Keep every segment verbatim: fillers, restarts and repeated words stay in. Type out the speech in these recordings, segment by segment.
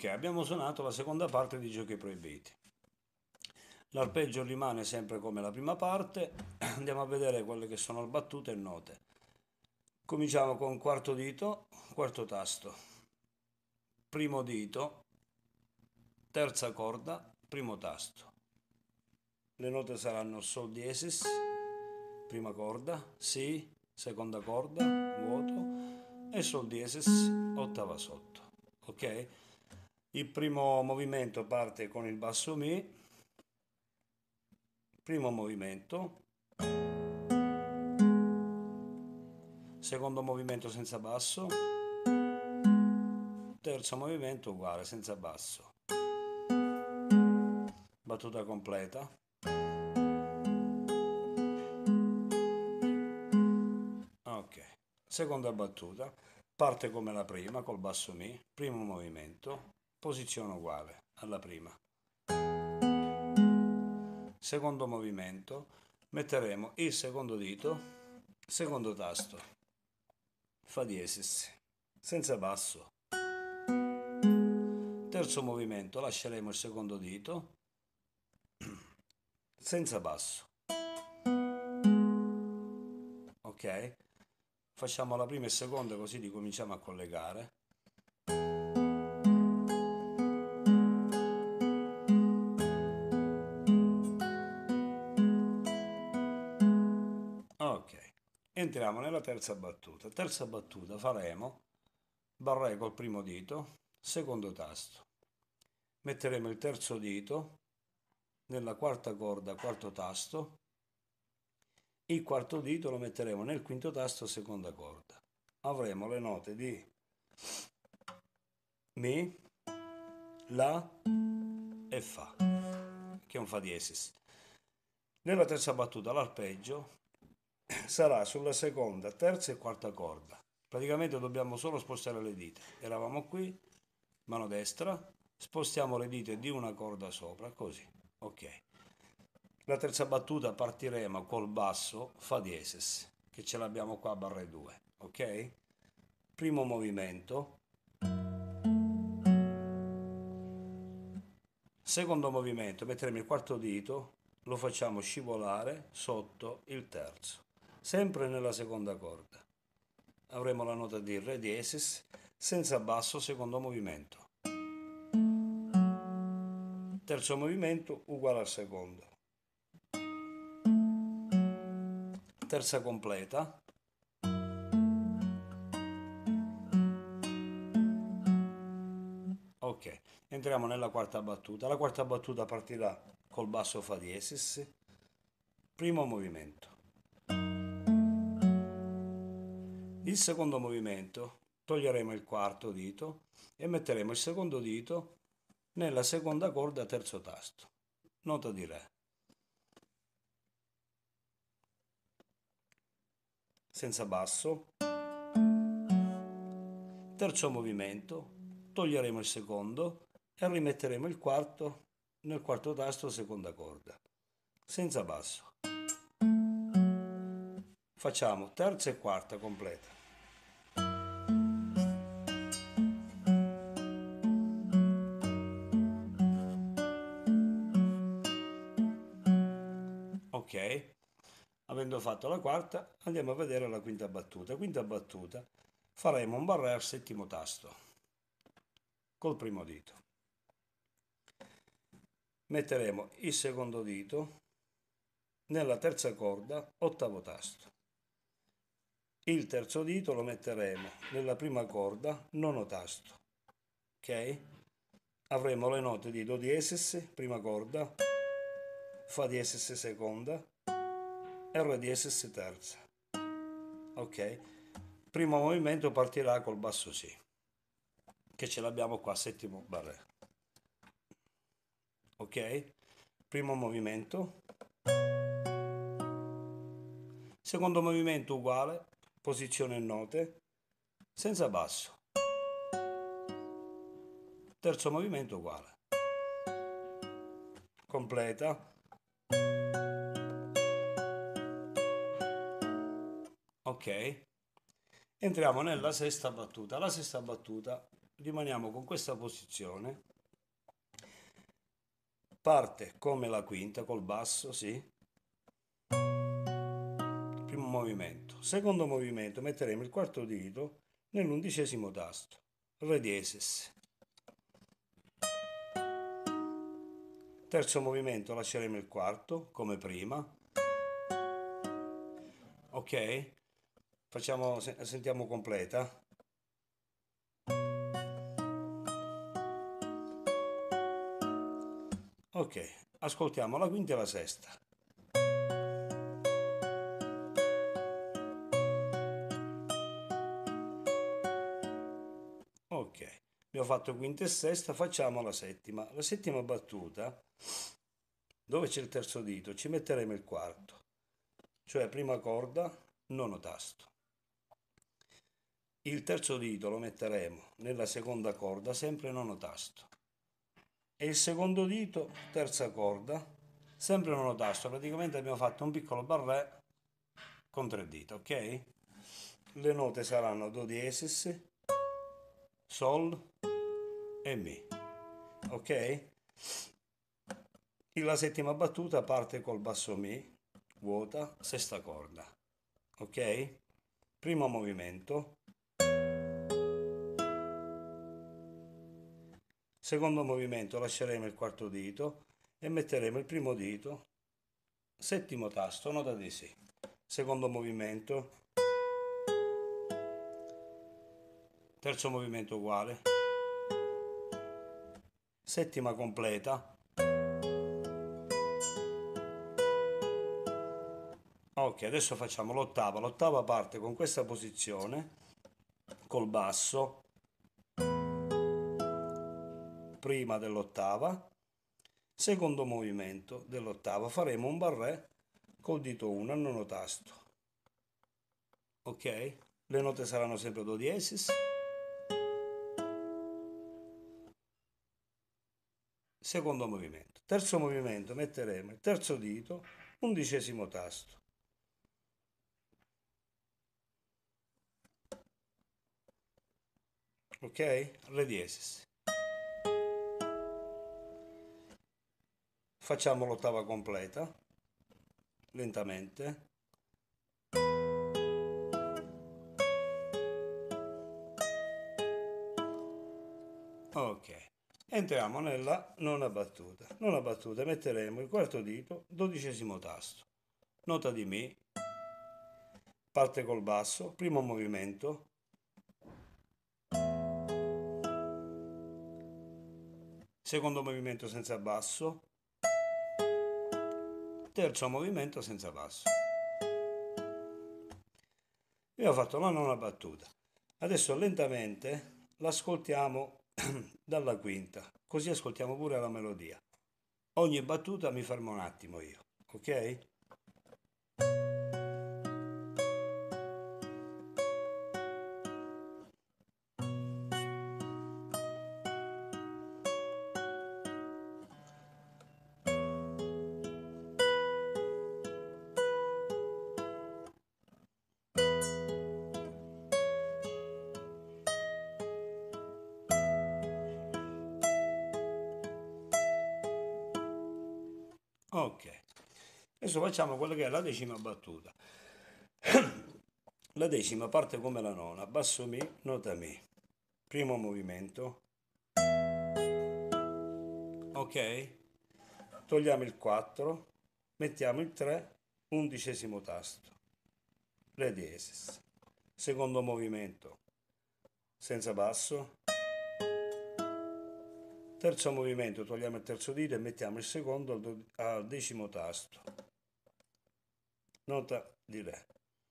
Ok, abbiamo suonato la seconda parte di Giochi Proibiti. L'arpeggio rimane sempre come la prima parte. Andiamo a vedere quelle che sono le battute e note. Cominciamo con quarto dito, quarto tasto, primo dito, terza corda, primo tasto. Le note saranno Sol diesis, prima corda, Si, seconda corda, vuoto, e Sol diesis, ottava sotto. Ok? Il primo movimento parte con il basso Mi, primo movimento, secondo movimento senza basso, terzo movimento uguale, senza basso. Battuta completa. Ok, seconda battuta, parte come la prima col basso Mi, primo movimento, posizione uguale alla prima. Secondo movimento, metteremo il secondo dito, secondo tasto, Fa diesis, senza basso. Terzo movimento, lasceremo il secondo dito, senza basso. Ok? Facciamo la prima e seconda così li cominciamo a collegare. Ok, entriamo nella terza battuta. Terza battuta faremo barré col primo dito, secondo tasto. Metteremo il terzo dito nella quarta corda, quarto tasto. Il quarto dito lo metteremo nel quinto tasto, seconda corda. Avremo le note di Mi, La e Fa, che è un Fa diesis. Nella terza battuta l'arpeggio sarà sulla seconda, terza e quarta corda. Praticamente dobbiamo solo spostare le dita. Eravamo qui, mano destra, spostiamo le dita di una corda sopra, così. Ok. La terza battuta partiremo col basso Fa diesis, che ce l'abbiamo qua a barre due. Ok? Primo movimento. Secondo movimento, metteremo il quarto dito, lo facciamo scivolare sotto il terzo, sempre nella seconda corda. Avremo la nota di Re diesis, senza basso, secondo movimento. Terzo movimento uguale al secondo. Terza completa. Ok, entriamo nella quarta battuta. La quarta battuta partirà col basso Fa diesis, primo movimento. Il secondo movimento toglieremo il quarto dito e metteremo il secondo dito nella seconda corda, terzo tasto, nota di Re. Senza basso. Terzo movimento, toglieremo il secondo e rimetteremo il quarto nel quarto tasto, seconda corda, senza basso. Facciamo terza e quarta completa. Ok, avendo fatto la quarta, andiamo a vedere la quinta battuta. Quinta battuta, faremo un barré al settimo tasto, col primo dito. Metteremo il secondo dito nella terza corda, ottavo tasto. Il terzo dito lo metteremo nella prima corda, nono tasto. Ok? Avremo le note di Do diesis, prima corda, Fa diesis seconda e Re diesis terza. Ok? Primo movimento partirà col basso Si, che ce l'abbiamo qua, settimo barré. Ok? Primo movimento. Secondo movimento uguale, posizione e note, senza basso. Terzo movimento uguale. Completa. Ok. Entriamo nella sesta battuta. La sesta battuta rimaniamo con questa posizione, parte come la quinta col basso, sì, primo movimento, secondo movimento metteremo il quarto dito nell'undicesimo tasto, Re diesis, terzo movimento lasceremo il quarto come prima, ok, facciamo, sentiamo completa. Ok, ascoltiamo la quinta e la sesta. Ok, abbiamo fatto quinta e sesta, facciamo la settima. La settima battuta, dove c'è il terzo dito, ci metteremo il quarto, cioè prima corda, nono tasto. Il terzo dito lo metteremo nella seconda corda, sempre nono tasto. E il secondo dito, terza corda, sempre nono tasto. Praticamente abbiamo fatto un piccolo barré con tre dita, ok? Le note saranno do diesis, sol e mi, ok? La settima battuta parte col basso mi, vuota, sesta corda, ok? Primo movimento, secondo movimento lasceremo il quarto dito e metteremo il primo dito, settimo tasto, nota di si, secondo movimento, terzo movimento uguale, settima completa. Ok, adesso facciamo l'ottava. L'ottava parte con questa posizione, col basso, prima dell'ottava, secondo movimento dell'ottava. Faremo un barré col dito uno al nono tasto. Ok? Le note saranno sempre do diesis. Secondo movimento. Terzo movimento metteremo il terzo dito, undicesimo tasto. Ok? Re diesis. Facciamo l'ottava completa, lentamente. Ok. Entriamo nella nona battuta. Nona battuta metteremo il quarto dito, dodicesimo tasto. Nota di mi, parte col basso, primo movimento. Secondo movimento senza basso. Terzo movimento senza basso. Io ho fatto la nona battuta. Adesso lentamente l'ascoltiamo dalla quinta, così ascoltiamo pure la melodia. Ogni battuta mi fermo un attimo io, ok? Ok, adesso facciamo quella che è la decima battuta. La decima parte come la nona, basso mi, nota mi. Primo movimento. Ok? Togliamo il quattro, mettiamo il tre, undicesimo tasto. Re diesis. Secondo movimento senza basso. Terzo movimento, togliamo il terzo dito e mettiamo il secondo al, do- al decimo tasto. Nota di Re.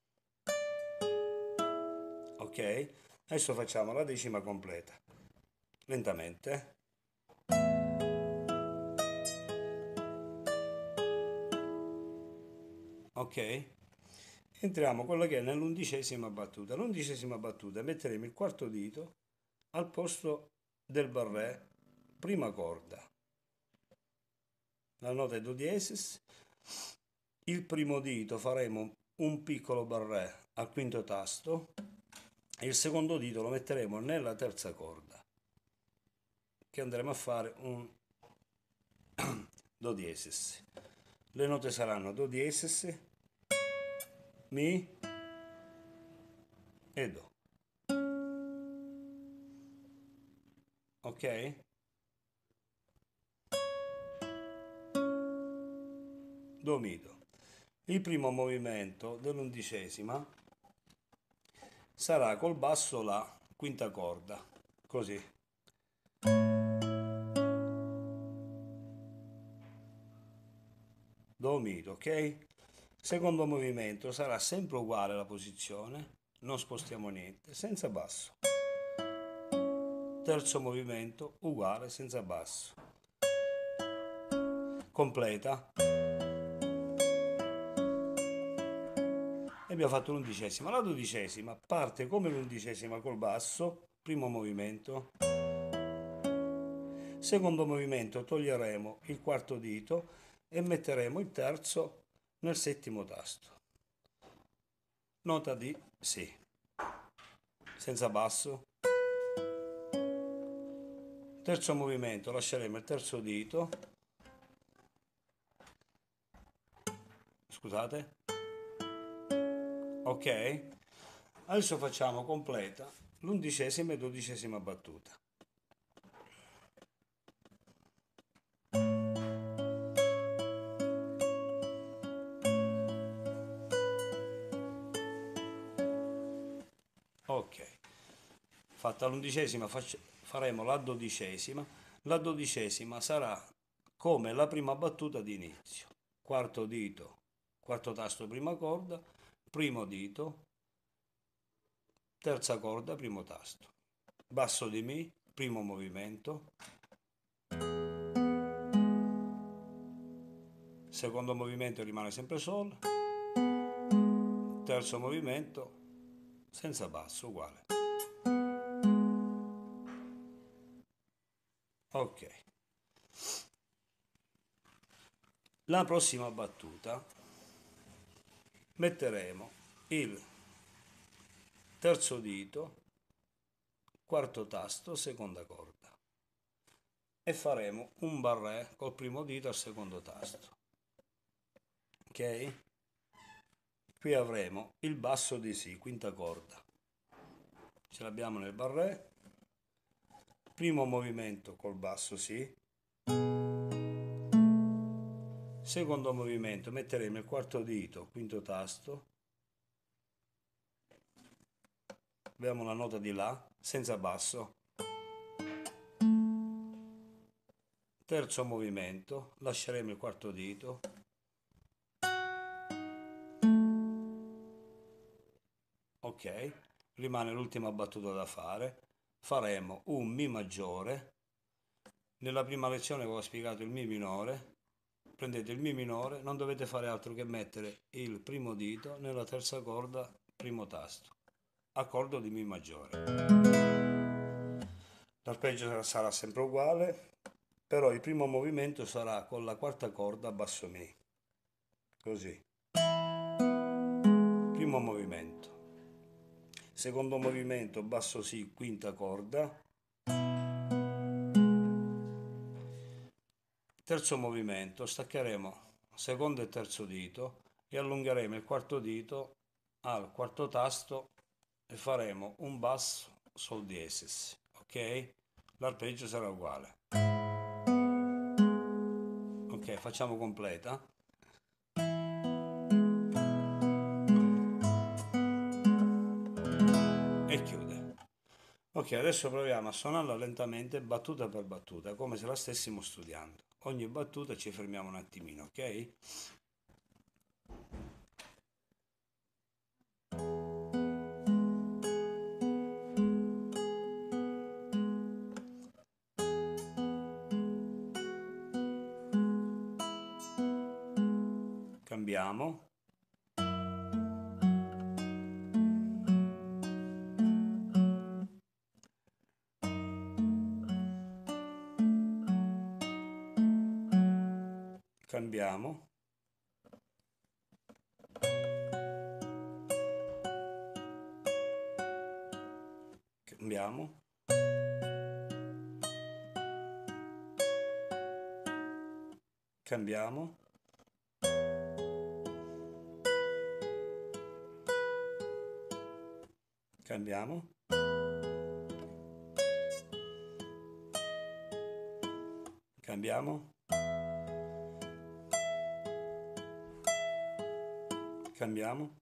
Ok? Adesso facciamo la decima completa. Lentamente. Ok? Entriamo quello che è nell'undicesima battuta. L'undicesima battuta metteremo il quarto dito al posto del barré, prima corda. La nota è do diesis. Il primo dito faremo un piccolo barré al quinto tasto e il secondo dito lo metteremo nella terza corda. che andremo a fare un do diesis. Le note saranno do diesis, mi e do. Ok? Do, mi, do. Il primo movimento dell'undicesima sarà col basso la quinta corda, così. Do, mi, do, ok? Secondo movimento sarà sempre uguale la posizione, non spostiamo niente, senza basso. Terzo movimento uguale, senza basso. Completa. E abbiamo fatto l'undicesima. La dodicesima parte come l'undicesima col basso, primo movimento. Secondo movimento toglieremo il quarto dito e metteremo il terzo nel settimo tasto. Nota di Si, senza basso. Terzo movimento lasceremo il terzo dito, scusate, ok? Adesso facciamo completa l'undicesima e dodicesima battuta. Ok, fatta l'undicesima faremo la dodicesima. La dodicesima sarà come la prima battuta di inizio. Quarto dito, quarto tasto, prima corda, primo dito, terza corda, primo tasto. Basso di Mi, primo movimento. Secondo movimento rimane sempre Sol. Terzo movimento senza basso, uguale. Ok. La prossima battuta metteremo il terzo dito, quarto tasto, seconda corda e faremo un barré col primo dito al secondo tasto. Ok? Qui avremo il basso di Si, quinta corda. Ce l'abbiamo nel barré. Primo movimento col basso Si. Secondo movimento metteremo il quarto dito, quinto tasto. Abbiamo la nota di La, senza basso. Terzo movimento, lasceremo il quarto dito. Ok, rimane l'ultima battuta da fare. Faremo un Mi maggiore. Nella prima lezione avevo spiegato il Mi minore. Prendete il Mi minore, non dovete fare altro che mettere il primo dito nella terza corda, primo tasto. Accordo di Mi maggiore. L'arpeggio sarà sempre uguale, però il primo movimento sarà con la quarta corda basso Mi. Così. Primo movimento. Secondo movimento basso Si, quinta corda. Terzo movimento, staccheremo secondo e terzo dito e allungheremo il quarto dito al quarto tasto e faremo un basso Sol diesis, ok? L'arpeggio sarà uguale. Ok, facciamo completa. E chiude. Ok, adesso proviamo a suonarla lentamente, battuta per battuta, come se la stessimo studiando. Ogni battuta ci fermiamo un attimino, ok? Cambiamo. Cambiamo. Cambiamo. cambiamo, cambiamo, cambiamo, cambiamo,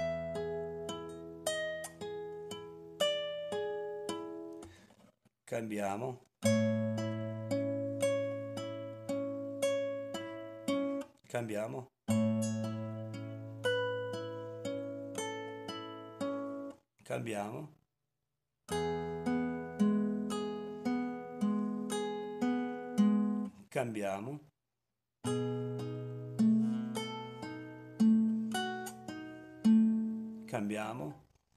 cambiamo, cambiamo, cambiamo, cambiamo, cambiamo,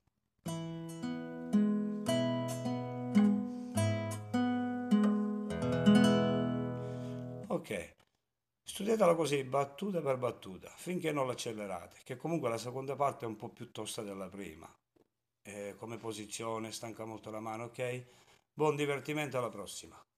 ok. Studiatela così, battuta per battuta, finché non l'accelerate, che comunque la seconda parte è un po' più tosta della prima. Eh, come posizione, stanca molto la mano, ok? Buon divertimento, alla prossima.